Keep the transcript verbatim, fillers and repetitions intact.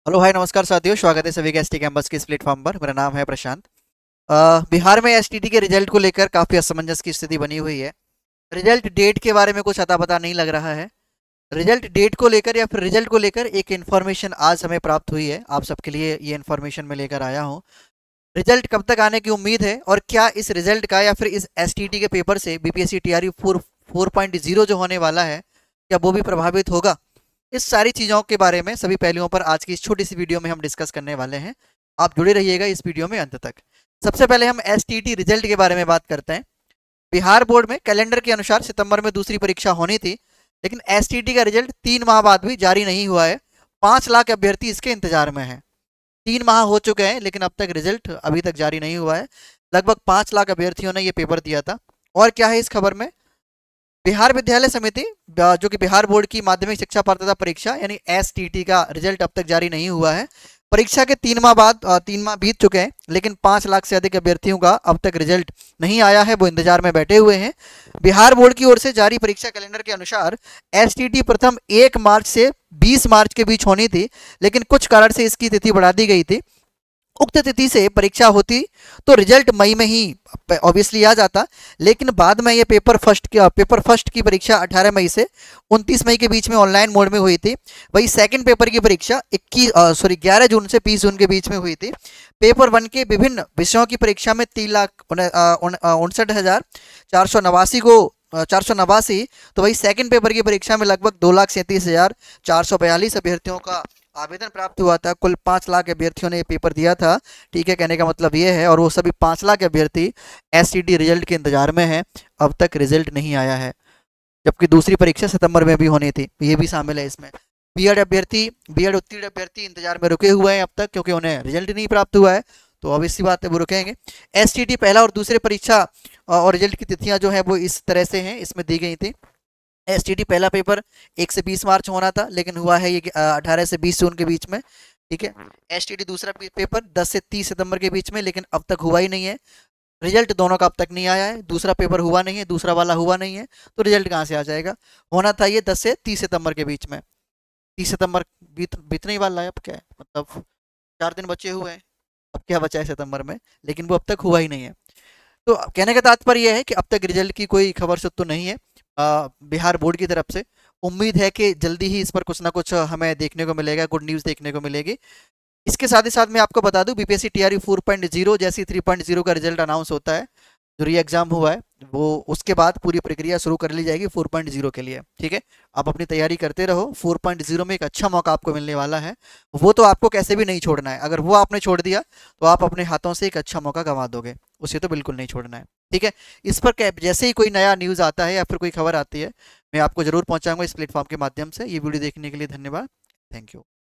Hello hi नमस्कार साथियों, स्वागत है सभी का एसटी कैंपस के इस प्लेटफॉर्म पर। मेरा नाम है प्रशांत। अ, बिहार में एसटीटी के रिजल्ट को लेकर काफ़ी असमंजस की स्थिति बनी हुई है। रिजल्ट डेट के बारे में कुछ अता पता नहीं लग रहा है। रिजल्ट डेट को लेकर या फिर रिजल्ट को लेकर एक इन्फॉर्मेशन आज हमें प्राप्त हुई है। आप सबके लिए ये इन्फॉर्मेशन मैं लेकर आया हूँ। रिजल्ट कब तक आने की उम्मीद है और क्या इस रिजल्ट का या फिर इस एसटीटी के पेपर से BPSC TRE four four point zero जो होने वाला है, क्या वो भी प्रभावित होगा? इस सारी चीज़ों के बारे में, सभी पहलुओं पर आज की इस छोटी सी वीडियो में हम डिस्कस करने वाले हैं। आप जुड़े रहिएगा इस वीडियो में अंत तक। सबसे पहले हम एसटीटी रिजल्ट के बारे में बात करते हैं। बिहार बोर्ड में कैलेंडर के अनुसार सितंबर में दूसरी परीक्षा होनी थी, लेकिन एसटीटी का रिजल्ट तीन माह बाद भी जारी नहीं हुआ है। पाँच लाख अभ्यर्थी इसके इंतजार में हैं। तीन माह हो चुके हैं लेकिन अब तक रिजल्ट अभी तक जारी नहीं हुआ है। लगभग पाँच लाख अभ्यर्थियों ने ये पेपर दिया था। और क्या है इस खबर में? बिहार विद्यालय समिति, जो कि बिहार बोर्ड की माध्यमिक शिक्षा पात्रता परीक्षा यानी एसटीटी का रिजल्ट अब तक जारी नहीं हुआ है। परीक्षा के तीन माह बाद तीन माह बीत चुके हैं, लेकिन पाँच लाख से अधिक अभ्यर्थियों का अब तक रिजल्ट नहीं आया है। वो इंतजार में बैठे हुए हैं। बिहार बोर्ड की ओर से जारी परीक्षा कैलेंडर के अनुसार एसटीटी प्रथम एक मार्च से बीस मार्च के बीच होनी थी, लेकिन कुछ कारण से इसकी तिथि बढ़ा दी गई थी। उक्त तिथि से परीक्षा होती तो रिजल्ट मई में ही ऑब्वियसली आ जाता, लेकिन बाद में ये पेपर फर्स्ट की पेपर फर्स्ट की परीक्षा अठारह मई से उनतीस मई के बीच में ऑनलाइन मोड में हुई थी। वही सेकंड पेपर की परीक्षा इक्कीस सॉरी ग्यारह जून से बीस जून के बीच में हुई थी। पेपर वन के विभिन्न विषयों की परीक्षा में तीन लाख उनसठ हजार चार सौ नवासी को चार सौ नवासी तो वही सेकंड पेपर की परीक्षा में लगभग दो लाख सैंतीस हजार चार सौ बयालीस अभ्यर्थियों का आवेदन प्राप्त हुआ था। कुल पाँच लाख अभ्यर्थियों ने ये पेपर दिया था। ठीक है, कहने का मतलब ये है, और वो सभी पाँच लाख अभ्यर्थी एसटीटी रिजल्ट के इंतजार में हैं। अब तक रिजल्ट नहीं आया है, जबकि दूसरी परीक्षा सितंबर में भी होनी थी। ये भी शामिल है इसमें। बीएड अभ्यर्थी बीएड उत्तीर्ण अभ्यर्थी इंतजार में रुके हुए हैं अब तक, क्योंकि उन्हें रिजल्ट नहीं प्राप्त हुआ है। तो अब इसी बात है, वो रुकेंगे। एसटीटी पहला और दूसरे परीक्षा और रिजल्ट की तिथियां जो है वो इस तरह से हैं, इसमें दी गई थी। एसटीटी पहला पेपर एक से बीस मार्च होना था, लेकिन हुआ है ये अठारह से बीस जून के बीच में। ठीक है। एसटीटी दूसरा पेपर दस से तीस सितंबर के बीच में, लेकिन अब तक हुआ ही नहीं है। रिजल्ट दोनों का अब तक नहीं आया है। दूसरा पेपर हुआ नहीं है, दूसरा वाला हुआ नहीं है, तो रिजल्ट कहाँ से आ जाएगा? होना था ये दस से तीस सितंबर के बीच में। तीस सितंबर बीत बीतने ही वाला है। अब क्या है, मतलब चार दिन बचे हुए हैं। अब क्या बचा है सितंबर में, लेकिन वो अब तक हुआ ही नहीं है। तो कहने का तात्पर्य यह है कि अब तक रिजल्ट की कोई खबर सुध तो नहीं है आ, बिहार बोर्ड की तरफ से। उम्मीद है कि जल्दी ही इस पर कुछ ना कुछ हमें देखने को मिलेगा, गुड न्यूज़ देखने को मिलेगी। इसके साथ ही साथ मैं आपको बता दूं, BPSC TRE four point zero जैसी थ्री पॉइंट जीरो का रिजल्ट अनाउंस होता है, जो री एग्जाम हुआ है, वो उसके बाद पूरी प्रक्रिया शुरू कर ली जाएगी फोर पॉइंट जीरो के लिए। ठीक है, आप अपनी तैयारी करते रहो। फोर पॉइंट जीरो में एक अच्छा मौका आपको मिलने वाला है। वो तो आपको कैसे भी नहीं छोड़ना है। अगर वो आपने छोड़ दिया तो आप अपने हाथों से एक अच्छा मौका गंवा दोगे। उसे तो बिल्कुल नहीं छोड़ना है। ठीक है, इस पर जैसे ही कोई नया न्यूज़ आता है या फिर कोई खबर आती है, मैं आपको जरूर पहुंचाऊंगा इस प्लेटफॉर्म के माध्यम से। ये वीडियो देखने के लिए धन्यवाद। Thank you.